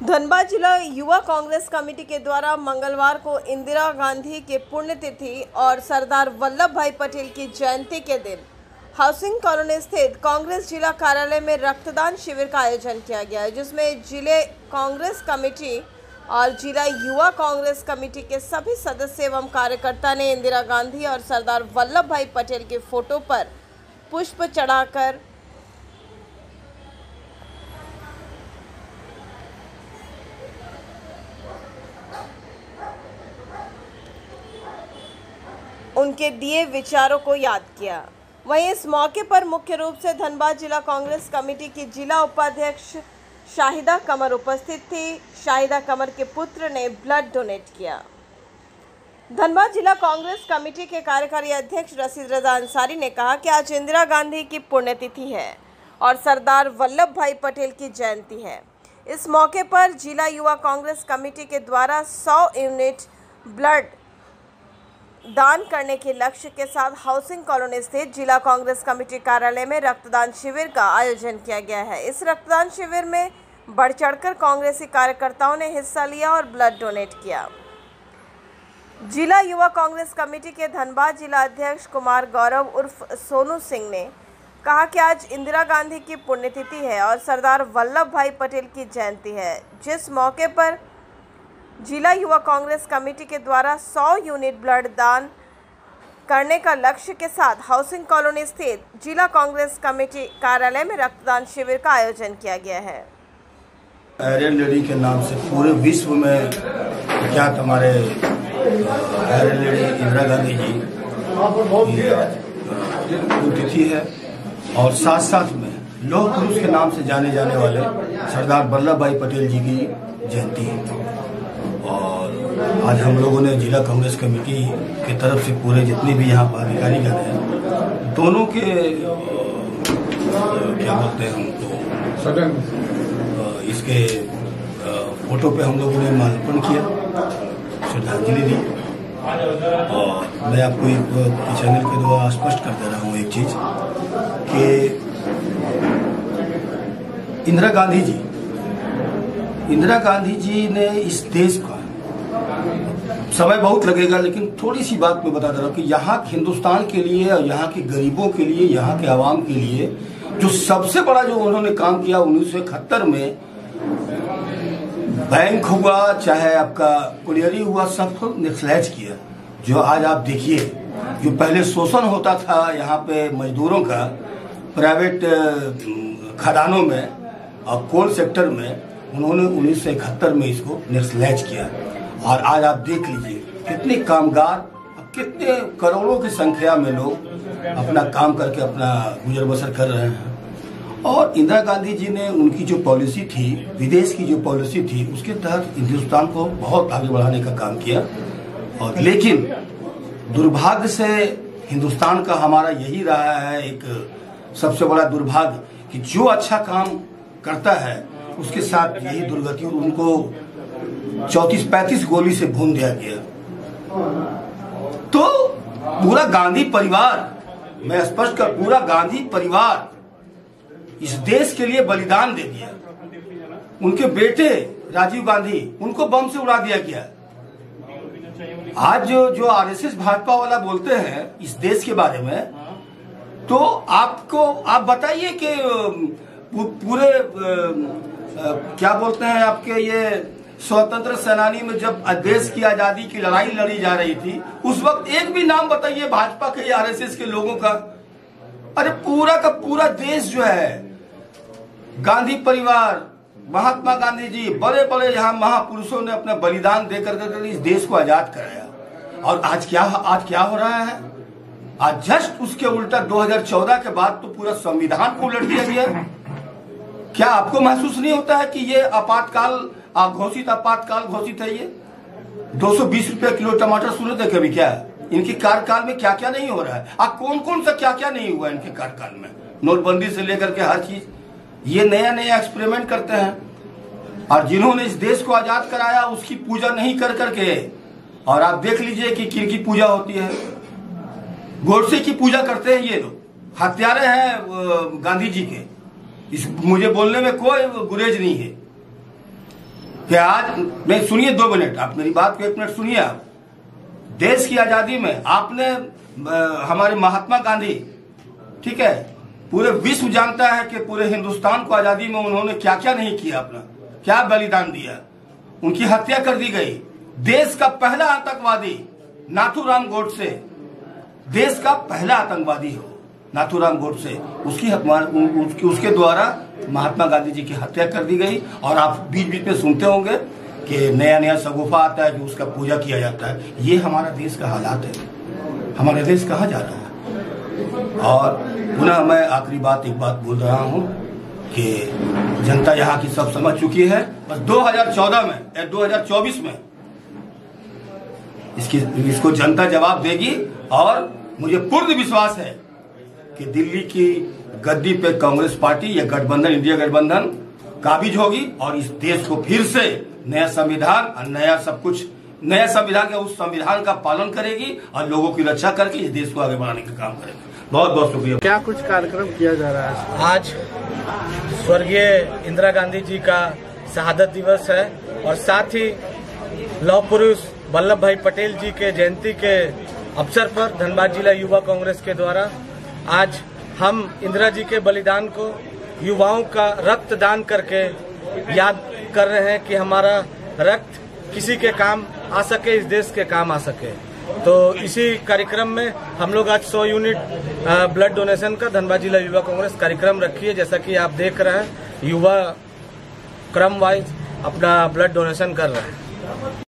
धनबाद जिला युवा कांग्रेस कमेटी के द्वारा मंगलवार को इंदिरा गांधी की पुण्यतिथि और सरदार वल्लभ भाई पटेल की जयंती के दिन हाउसिंग कॉलोनी स्थित कांग्रेस जिला कार्यालय में रक्तदान शिविर का आयोजन किया गया है, जिसमें जिले कांग्रेस कमेटी और जिला युवा कांग्रेस कमेटी के सभी सदस्य एवं कार्यकर्ता ने इंदिरा गांधी और सरदार वल्लभ भाई पटेल के फोटो पर पुष्प चढ़ाकर उनके दिए विचारों को याद किया। वहीं इस मौके पर मुख्य रूप से धनबाद जिला कांग्रेस कमेटी की जिला उपाध्यक्ष शाहिदा कमर उपस्थित थी। शाहिदा कमर के पुत्र ने ब्लड डोनेट किया। धनबाद जिला कांग्रेस कमेटी के कार्यकारी अध्यक्ष रशीद रजा अंसारी ने कहा कि आज इंदिरा गांधी की पुण्यतिथि है और सरदार वल्लभ भाई पटेल की जयंती है। इस मौके पर जिला युवा कांग्रेस कमेटी के द्वारा 100 यूनिट ब्लड दान करने के लक्ष्य के साथ हाउसिंग कॉलोनी स्थित जिला कांग्रेस कमेटी कार्यालय में रक्तदान शिविर का आयोजन किया गया है। इस रक्तदान शिविर में बढ़ चढ़कर कांग्रेसी कार्यकर्ताओं ने हिस्सा लिया और ब्लड डोनेट किया। जिला युवा कांग्रेस कमेटी के धनबाद जिला अध्यक्ष कुमार गौरव उर्फ सोनू सिंह ने कहा कि आज इंदिरा गांधी की पुण्यतिथि है और सरदार वल्लभ भाई पटेल की जयंती है, जिस मौके पर जिला युवा कांग्रेस कमेटी के द्वारा 100 यूनिट ब्लड दान करने का लक्ष्य के साथ हाउसिंग कॉलोनी स्थित जिला कांग्रेस कमेटी कार्यालय में रक्तदान शिविर का आयोजन किया गया है। आयरन लेडी के नाम से पूरे विश्व में प्रख्यात हमारे आयरन लेडी इंदिरा गांधी जी की तिथि है और साथ साथ में लौह पुरुष के नाम से जाने जाने वाले सरदार वल्लभ भाई पटेल जी की जयंती है। और आज हम लोगों ने जिला कांग्रेस कमेटी की तरफ से पूरे जितने भी यहाँ पदाधिकारीगण हैं, दोनों के क्या बोलते हैं हमको इसके फोटो पे हम लोगों ने माल्यार्पण किया, श्रद्धांजलि दी। और मैं आपको एक चैनल के द्वारा स्पष्ट कर दे रहा हूँ एक चीज कि इंदिरा गांधी जी ने इस देश का, समय बहुत लगेगा लेकिन थोड़ी सी बात मैं बता दे रहा हूँ कि यहाँ हिंदुस्तान के लिए और यहाँ के गरीबों के लिए, यहाँ के आवाम के लिए जो सबसे बड़ा जो उन्होंने काम किया 1971 में, बैंक हुआ चाहे आपका कुलियरी हुआ, सबको नेशनलाइज किया। जो आज आप देखिए, जो पहले शोषण होता था यहाँ पे मजदूरों का प्राइवेट खदानों में और कोल सेक्टर में, उन्होंने 1971 में इसको नेशनलाइज किया। और आज आप देख लीजिए कितने कामगार, कितने करोड़ों की संख्या में लोग अपना काम करके अपना गुजर बसर कर रहे हैं। और इंदिरा गांधी जी ने उनकी जो पॉलिसी थी, विदेश की जो पॉलिसी थी, उसके तहत हिंदुस्तान को बहुत आगे बढ़ाने का काम किया। और लेकिन दुर्भाग्य से हिंदुस्तान का हमारा यही रहा है एक सबसे बड़ा दुर्भाग्य कि जो अच्छा काम करता है उसके साथ यही दुर्गति, उनको 34-35 गोली से भून दिया गया। तो पूरा गांधी परिवार, मैं स्पष्ट कर, पूरा गांधी परिवार इस देश के लिए बलिदान दे दिया। उनके बेटे राजीव गांधी, उनको बम से उड़ा दिया गया। आज जो आरएसएस भाजपा वाला बोलते हैं इस देश के बारे में, तो आप बताइए कि पूरे क्या बोलते हैं आपके ये स्वतंत्र सेनानी में जब देश की आजादी की लड़ाई लड़ी जा रही थी, उस वक्त एक भी नाम बताइए भाजपा के या आरएसएस के लोगों का। अरे पूरा का पूरा देश जो है, गांधी परिवार, महात्मा गांधी जी, बड़े बड़े यहाँ महापुरुषों ने अपना बलिदान देकर इस देश को आजाद कराया। और आज क्या हो रहा है? आज जस्ट उसके उल्टा 2014 के बाद तो पूरा संविधान को उलट दिया गया। क्या आपको महसूस नहीं होता है कि ये आपातकाल घोषित है? ये 220 रुपए किलो टमाटर सुने थे कभी? क्या इनके कार्यकाल में क्या क्या नहीं हो रहा है? कौन सा क्या क्या नहीं हुआ इनके कार्यकाल में? नोटबंदी से लेकर के हर चीज, ये नया एक्सपेरिमेंट करते हैं। और जिन्होंने इस देश को आजाद कराया उसकी पूजा नहीं कर करके, और आप देख लीजिए कि किनकी पूजा होती है। गोडसे की पूजा करते हैं ये लोग, हत्यारे हैं गांधी जी के। मुझे बोलने में कोई गुरेज नहीं है। कि आज नहीं, सुनिए 2 मिनट, आप मेरी बात को 1 मिनट सुनिए। आप देश की आजादी में आपने हमारे महात्मा गांधी, ठीक है, पूरे विश्व जानता है कि पूरे हिंदुस्तान को आजादी में उन्होंने क्या क्या नहीं किया, अपना क्या बलिदान दिया। उनकी हत्या कर दी गई। देश का पहला आतंकवादी नाथूराम गोडसे, देश का पहला आतंकवादी हो नाथूराम गोडसे, उसके द्वारा महात्मा गांधी जी की हत्या कर दी गई। और आप बीच बीच में सुनते होंगे कि नया नया शगुफा आता है कि उसका पूजा किया जाता है। ये हमारा देश का हालात है, हमारा देश कहाँ जा रहा है। और पुनः मैं आखिरी बात एक बात बोल रहा हूँ कि जनता यहाँ की सब समझ चुकी है। बस 2014 में या 2024 में इसको जनता जवाब देगी। और मुझे पूर्ण विश्वास है कि दिल्ली की गद्दी पे कांग्रेस पार्टी या गठबंधन, इंडिया गठबंधन काबिज होगी और इस देश को फिर से नया संविधान और नया सब कुछ, नया संविधान के उस संविधान का पालन करेगी और लोगों की रक्षा करके इस देश को आगे बढ़ाने का काम करेगी। बहुत बहुत शुक्रिया। क्या कुछ कार्यक्रम किया जा रहा है? आज स्वर्गीय इंदिरा गांधी जी का शहादत दिवस है और साथ ही लौह पुरुष वल्लभ भाई पटेल जी के जयंती के अवसर पर धनबाद जिला युवा कांग्रेस के द्वारा आज हम इंदिरा जी के बलिदान को युवाओं का रक्तदान करके याद कर रहे हैं कि हमारा रक्त किसी के काम आ सके, इस देश के काम आ सके। तो इसी कार्यक्रम में हम लोग आज 100 यूनिट ब्लड डोनेशन का धनबाद जिला युवा कांग्रेस कार्यक्रम रखी है। जैसा कि आप देख रहे हैं, युवा क्रम वाइज अपना ब्लड डोनेशन कर रहे हैं।